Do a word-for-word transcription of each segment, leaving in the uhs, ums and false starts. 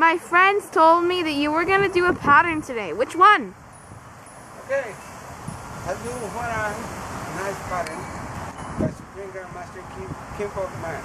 my friends told me that you were going to do a pattern today. Which one? Okay. I'll do Hwarang, nice pattern, by Springer Master Kim, Kim Bok Man.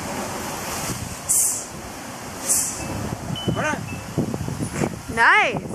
Nice.